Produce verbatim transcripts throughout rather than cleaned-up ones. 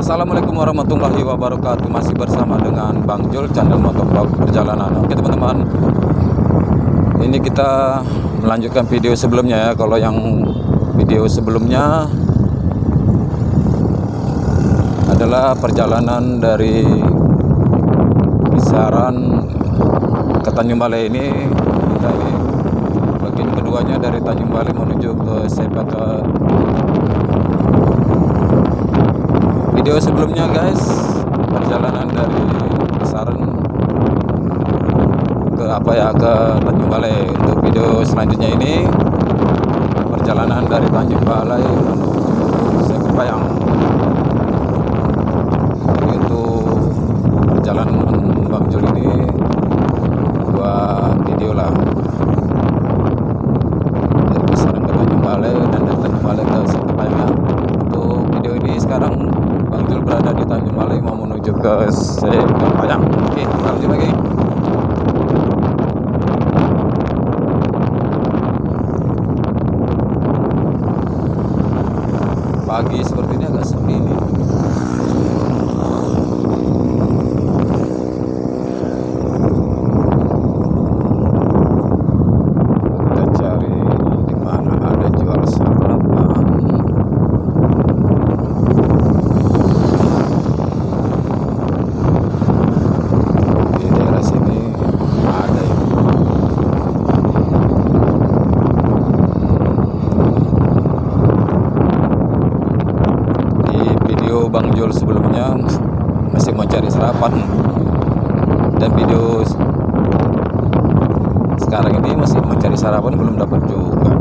Assalamualaikum warahmatullahi wabarakatuh. Masih bersama dengan Bang Jul, channel motovlog perjalanan. Oke teman-teman, ini kita melanjutkan video sebelumnya ya. Kalau yang video sebelumnya adalah perjalanan dari kisaran ke Tanjung Balai. Ini kita ini bagian keduanya dari Tanjung Balai menuju ke Sepaka. Video sebelumnya guys, perjalanan dari kisaran ke apa ya ke Tanjung Balai. Untuk video selanjutnya ini perjalanan dari Tanjung Balai menuju Sekepayang. Jadi untuk perjalanan Bang Jul ini dua video lah, dari kisaran ke Tanjung Balai dan dari Tanjung Balai ke Sekepayang. Untuk video ini sekarang Bang Jul berada di Tanjung Balai mau menuju ke Sekepayang. Oke, kita lanjut lagi. Pagi seperti ini agak sepi nih. Kita cari di mana ada jual sarapan. Di daerah sini ada ya. Bang Jul sebelumnya masih mau cari sarapan, dan video sekarang ini masih mau cari sarapan, belum dapat juga.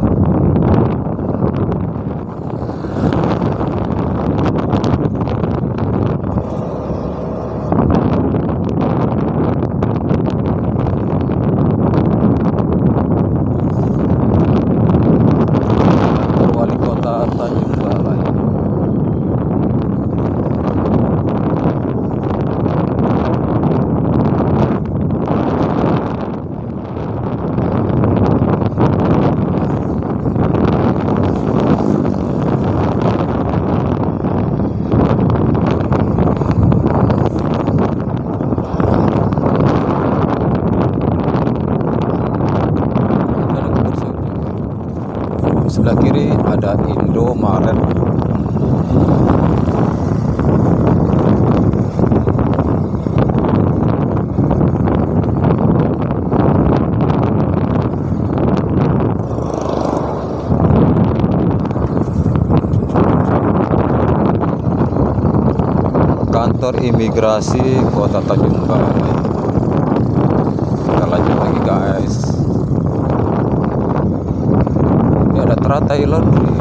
Wali Kota Tanjung Balai. Sebelah kiri ada Indomaret. Kantor Imigrasi Kota Tanjung Balai. Kita lanjut lagi guys. Ada teratai laundry.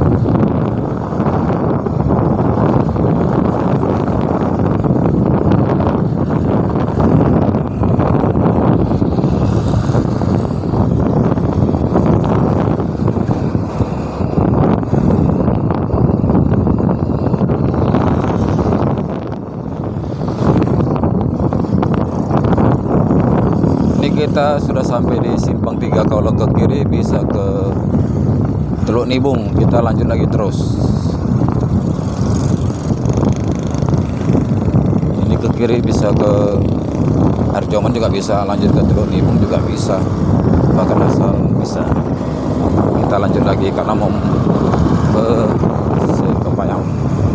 Ini kita sudah sampai di Simpang Tiga. Kalau ke kiri bisa ke Teluk Nibung, kita lanjut lagi terus. Ini ke kiri bisa ke Harjoman juga bisa, lanjut ke Teluk Nibung juga bisa, bahkan asal bisa. Kita lanjut lagi karena mau ke Sekepayang.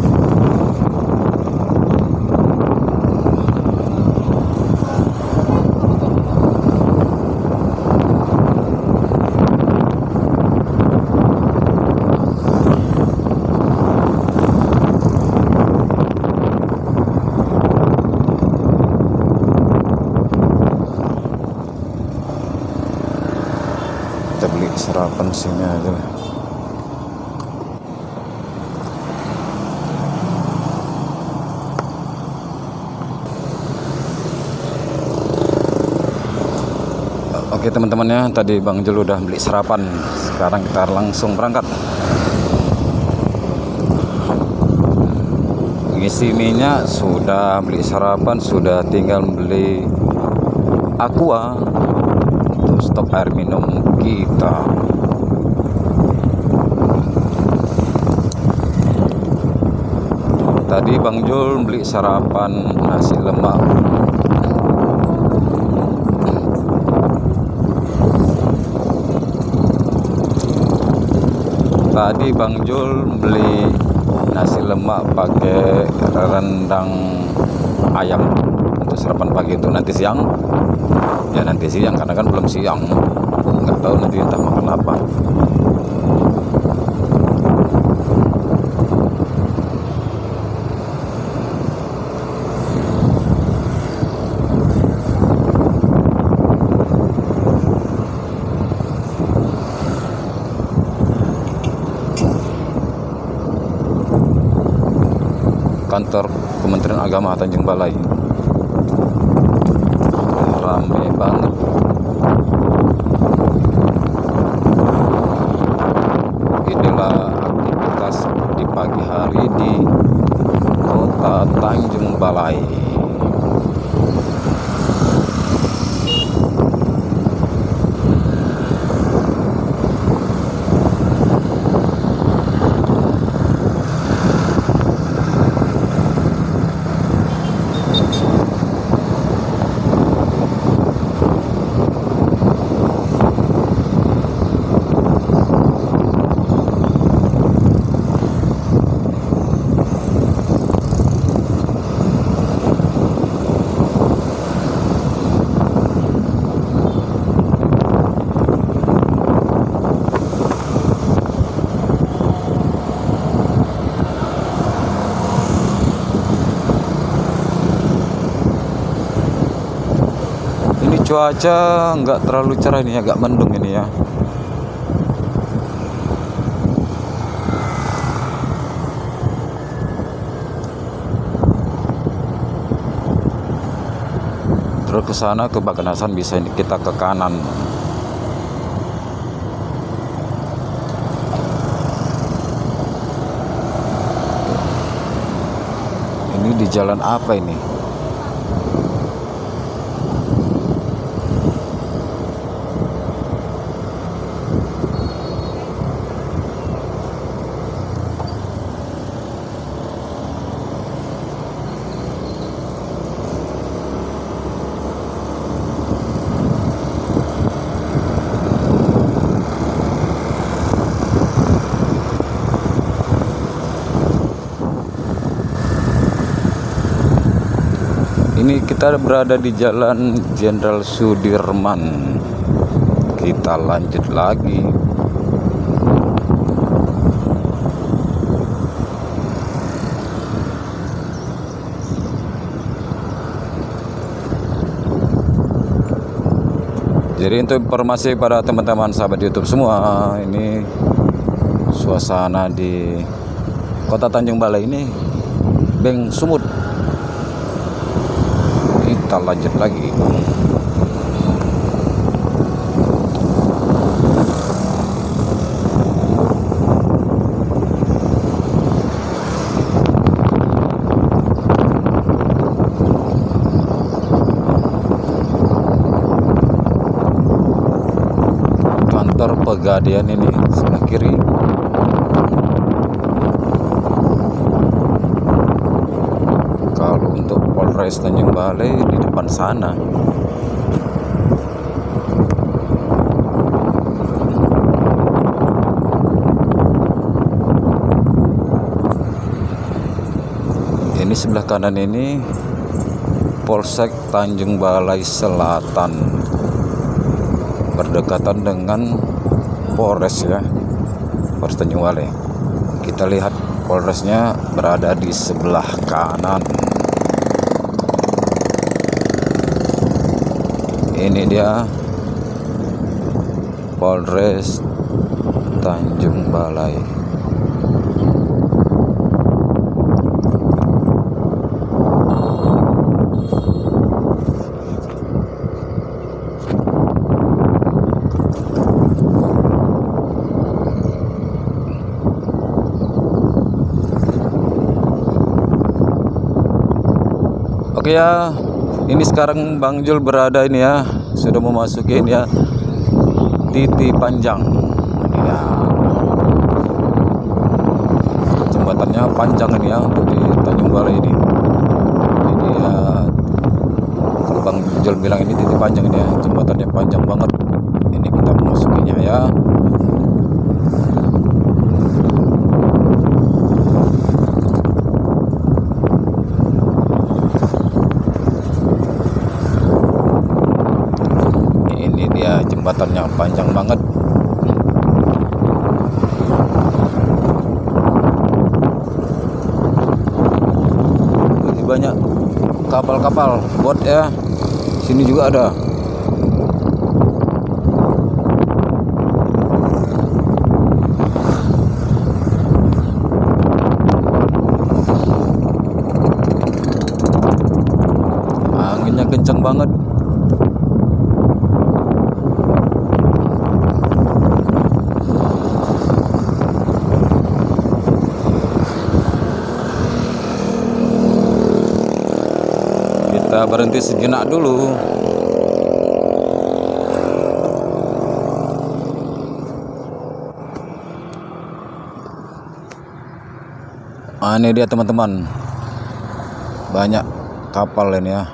Kita beli sarapan sini aja. Oke teman-teman ya, tadi Bang Jul udah beli sarapan. Sekarang kita langsung berangkat. Ngisi minyak sudah, beli sarapan sudah, tinggal beli aqua untuk stok air minum kita. Tadi Bang Jul beli sarapan nasi lemak. Tadi Bang Jul beli nasi lemak pakai rendang ayam untuk sarapan pagi. Untuk nanti siang, ya nanti siang karena kan belum siang, nggak tahu nanti entah makan apa. Kantor Kementerian Agama Tanjung Balai ramai banget. Inilah aktivitas di pagi hari di kota Tanjung Balai. Cuaca nggak terlalu cerah ini, agak mendung ini ya. Terus ke sana ke Baganasan bisa kita ke kanan. Ini di jalan apa ini? Ini kita berada di Jalan Jenderal Sudirman. Kita lanjut lagi. Jadi untuk informasi pada teman-teman sahabat YouTube semua, ini suasana di Kota Tanjung Balai ini Beng Sumut. Kita lanjut lagi. Kantor Pegadaian ini sebelah kiri. Kalau untuk Polres Tanjung Balai di depan sana. Ini sebelah kanan ini Polsek Tanjung Balai Selatan, berdekatan dengan Polres ya, Polres Tanjung Balai. Kita lihat Polresnya berada di sebelah kanan. Ini dia Polres Tanjung Balai. Oke ya, ini sekarang Bang Jul berada ini ya, sudah memasuki ini ya, Titi Panjang. Ini ya, jembatannya panjang ini ya untuk di Tanjung Balai ini. Ini ya, kalau Bang Jul bilang ini titik panjang ini ya, jembatannya panjang banget. Ini kita memasukinya ya. Ini dia jembatannya panjang banget. Banyak kapal-kapal bot ya, sini juga ada. Anginnya kencang banget. Kita berhenti sejenak dulu. Ah, ini dia teman-teman, banyak kapal ini ya.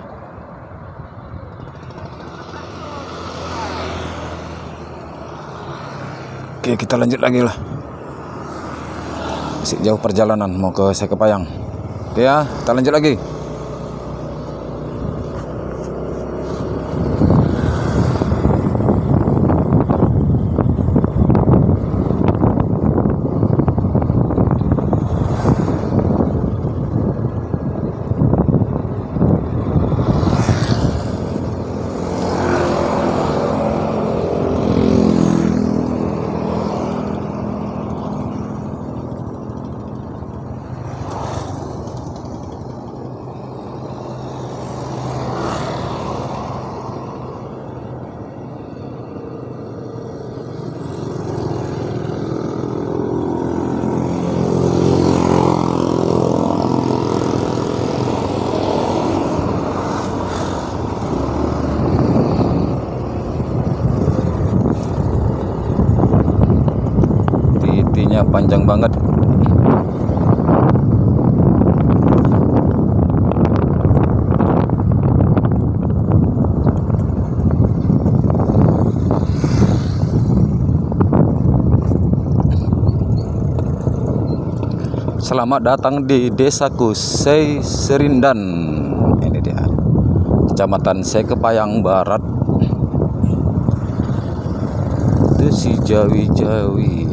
Oke, kita lanjut lagi lah. Masih jauh perjalanan mau ke Sekepayang. Oke ya, kita lanjut lagi. Panjang banget. Selamat datang di Desaku Sei Serindan. Ini dia, Kecamatan Sekepayang Barat, Desi Jawi-Jawi.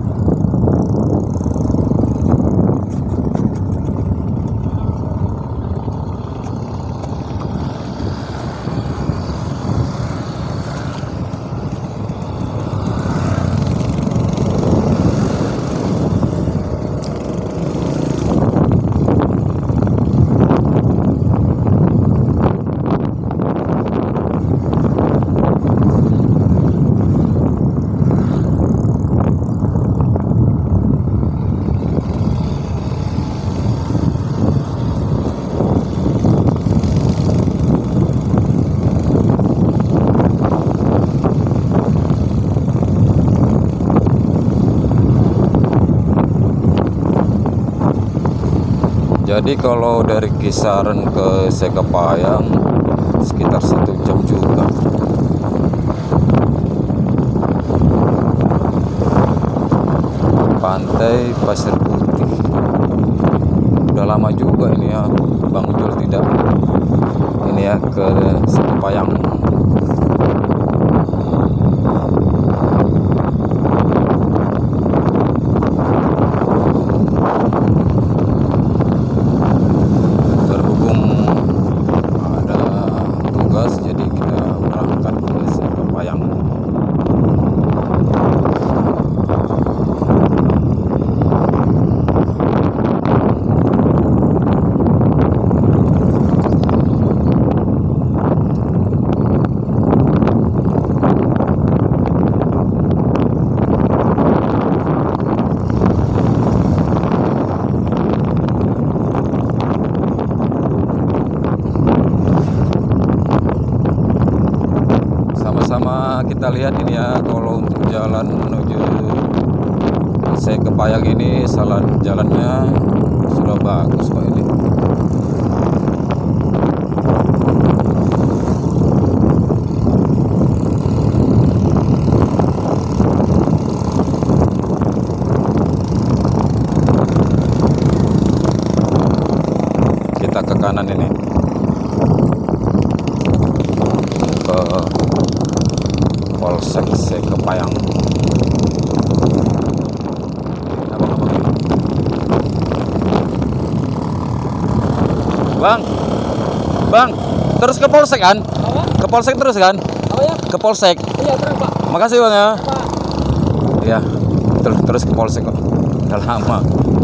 Jadi kalau dari kisaran ke Sekepayang sekitar satu jam juga. Pantai Pasir Putih. Udah lama juga ini ya Bang Jul tidak ini ya ke Sekepayang. Kita lihat ini ya, kalau untuk jalan menuju Sekepayang ini salah jalannya sudah udah bagus kok ini. Kita ke kanan ini, ke Polsek Sekepayang. Bang, bang, terus ke Polsek kan? Apa? Ke Polsek terus kan? Apa ya? Ke Polsek. Iya, terang Pak. Makasih bang ya. Pak. Iya, terus terus ke Polsek kok. Udah lama.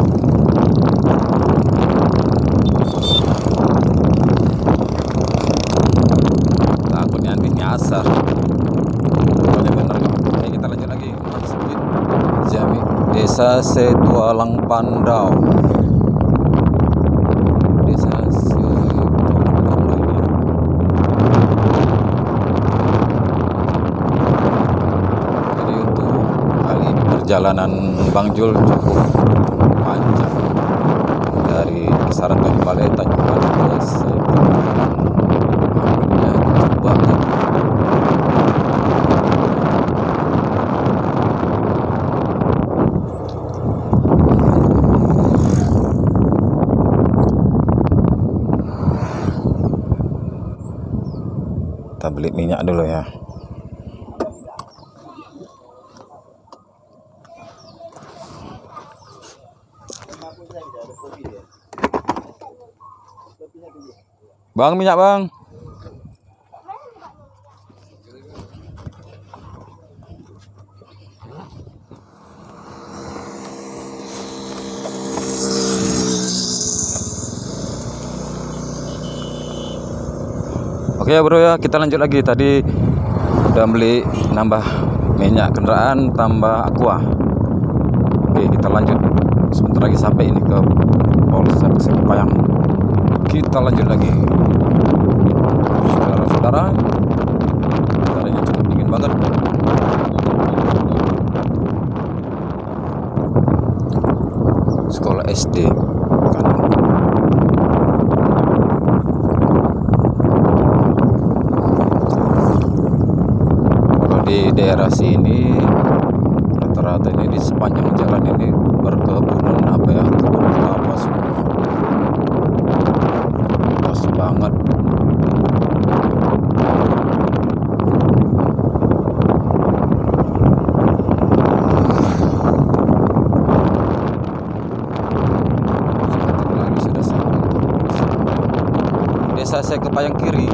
Takutnya nanti nyasar. Pokoknya bener kok. Oke, kita lanjut lagi. Jami, Desa Setualang Pandau. Desa Setualang Pandau ini. Jadi untuk kali ini perjalanan Bang Jul cukup panjang dari kisaran Tanjung Balai, Tanjung Balai ke Sekepayang. Ya, cukup banget. Kita beli minyak dulu ya. Bang, minyak bang. Oke ya bro ya, kita lanjut lagi. Tadi udah beli nambah minyak kendaraan tambah aqua. Oke, kita lanjut. Sebentar lagi sampai ini ke Polsek Sekepayang. Kita lanjut lagi. Saudara-saudara, udaranya cukup dingin banget. Sekolah S D kanan. Di daerah sini rata-rata ini di sepanjang jalan ini berkebunan apa ya, kebun kelapa semua. Luas banget. Sebentar lagi sudah sampai Desa Sekepayang kiri.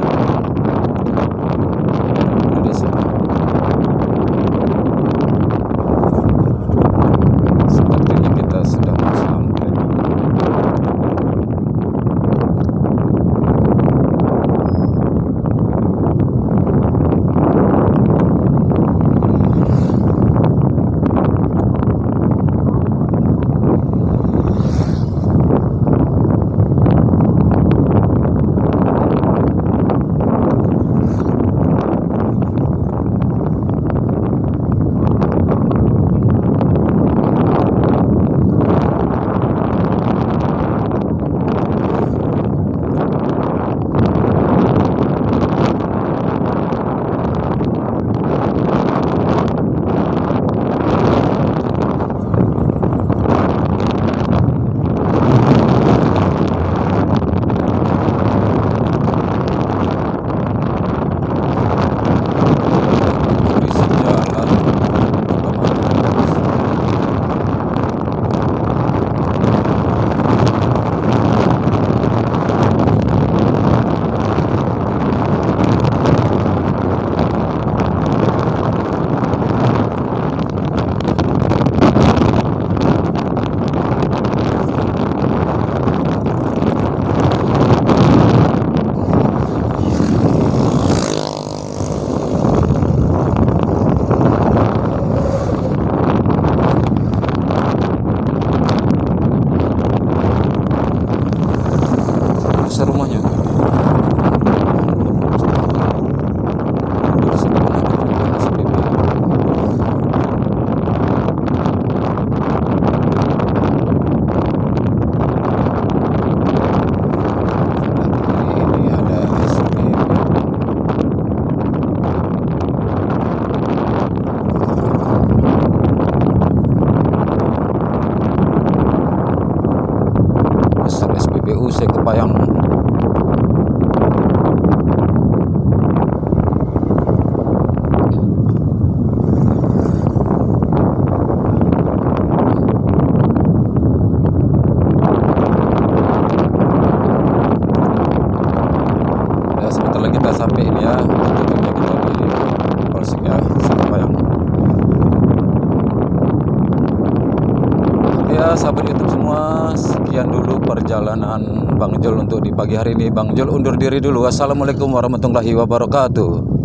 Desa. Sepertinya kita sudah mau sampai. Ya sahabat YouTube semua, sekian dulu perjalanan Bang Jol untuk di pagi hari ini. Bang Jol undur diri dulu. Assalamualaikum warahmatullahi wabarakatuh.